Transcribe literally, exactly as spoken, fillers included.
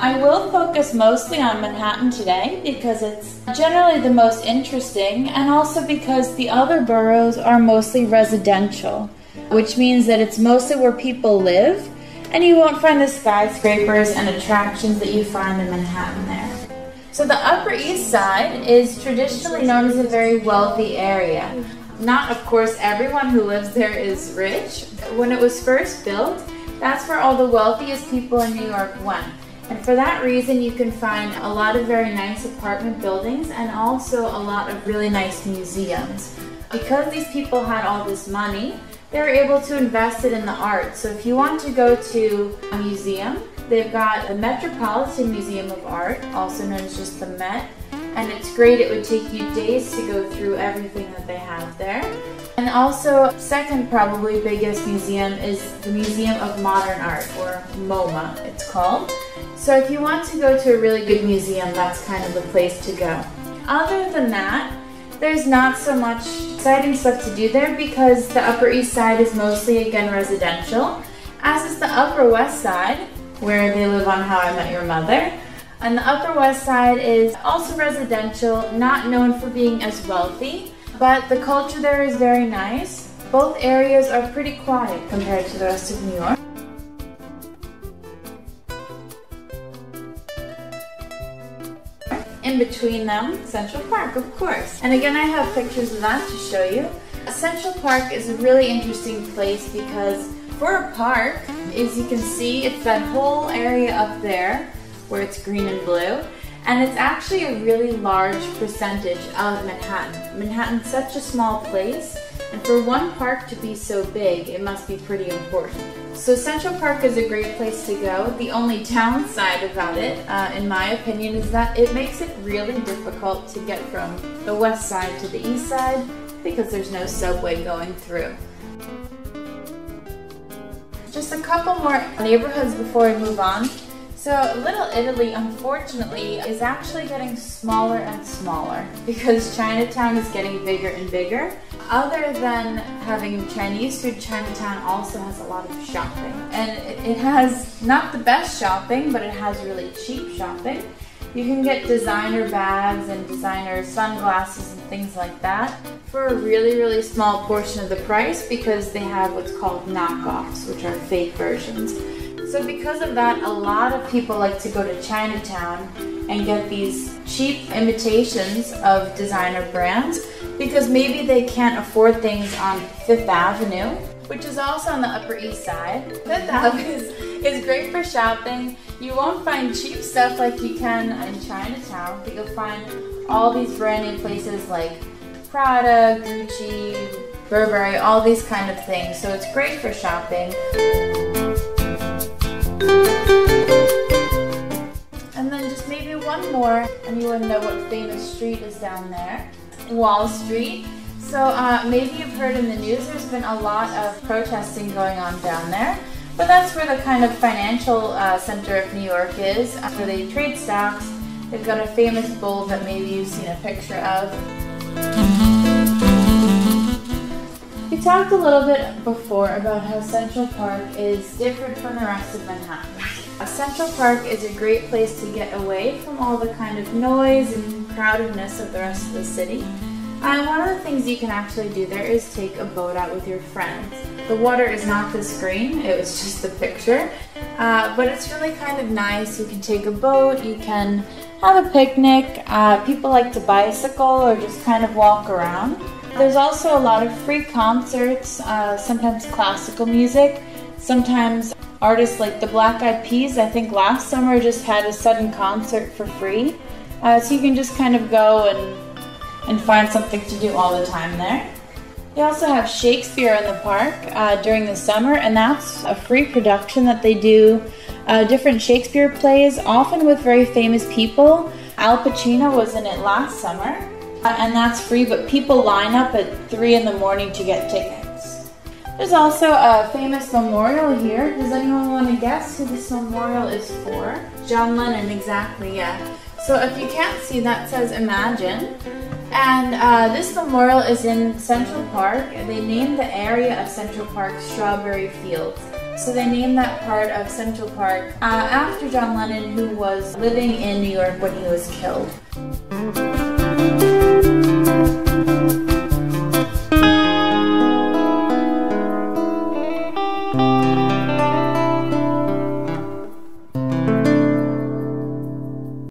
I will focus mostly on Manhattan today because it's generally the most interesting, and also because the other boroughs are mostly residential, which means that it's mostly where people live, and you won't find the skyscrapers and attractions that you find in Manhattan there. So the Upper East Side is traditionally known as a very wealthy area. Not, of course, everyone who lives there is rich. When it was first built, that's where all the wealthiest people in New York went. And for that reason, you can find a lot of very nice apartment buildings and also a lot of really nice museums. Because these people had all this money, they were able to invest it in the arts. So if you want to go to a museum, they've got the Metropolitan Museum of Art, also known as just the Met. And it's great, it would take you days to go through everything that they have there. And also, second probably biggest museum is the Museum of Modern Art, or MoMA it's called. So if you want to go to a really good museum, that's kind of the place to go. Other than that, there's not so much exciting stuff to do there because the Upper East Side is mostly, again, residential, as is the Upper West Side, where they live on How I Met Your Mother. And the Upper West Side is also residential, not known for being as wealthy, but the culture there is very nice. Both areas are pretty quiet compared to the rest of New York. In between them, Central Park, of course. And again, I have pictures of that to show you. Central Park is a really interesting place because for a park, as you can see, it's that whole area up there where it's green and blue. And it's actually a really large percentage of Manhattan. Manhattan's such a small place, and for one park to be so big, it must be pretty important. So Central Park is a great place to go. The only downside about it, uh, in my opinion, is that it makes it really difficult to get from the west side to the east side because there's no subway going through. Just a couple more neighborhoods before we move on. So Little Italy, unfortunately, is actually getting smaller and smaller because Chinatown is getting bigger and bigger. Other than having Chinese food, Chinatown also has a lot of shopping. And it has not the best shopping, but it has really cheap shopping. You can get designer bags and designer sunglasses and things like that for a really, really small portion of the price because they have what's called knockoffs, which are fake versions. So because of that, a lot of people like to go to Chinatown and get these cheap imitations of designer brands because maybe they can't afford things on Fifth Avenue, which is also on the Upper East Side. Fifth Avenue is, is great for shopping. You won't find cheap stuff like you can in Chinatown, but you'll find all these brand new places like Prada, Gucci, Burberry, all these kind of things. So it's great for shopping. And then just maybe one more, and you wouldn't know what famous street is down there. Wall Street. So uh, maybe you've heard in the news there's been a lot of protesting going on down there. But that's where the kind of financial uh, center of New York is, where they trade stocks. They've got a famous bull that maybe you've seen a picture of. We talked a little bit before about how Central Park is different from the rest of Manhattan. Central Park is a great place to get away from all the kind of noise and crowdedness of the rest of the city. And one of the things you can actually do there is take a boat out with your friends. The water is not this green, it was just a picture. Uh, but it's really kind of nice. You can take a boat, you can have a picnic. Uh, people like to bicycle or just kind of walk around. There's also a lot of free concerts, uh, sometimes classical music, sometimes artists like the Black Eyed Peas, I think last summer just had a sudden concert for free. Uh, so you can just kind of go and, and find something to do all the time there. They also have Shakespeare in the park uh, during the summer, and that's a free production that they do. Uh, different Shakespeare plays, often with very famous people. Al Pacino was in it last summer, uh, and that's free, but people line up at three in the morning to get tickets. There's also a famous memorial here. Does anyone want to guess who this memorial is for? John Lennon, exactly, yeah. So if you can't see, that says Imagine. And uh, this memorial is in Central Park. They named the area of Central Park Strawberry Fields. So they named that part of Central Park uh, after John Lennon, who was living in New York when he was killed.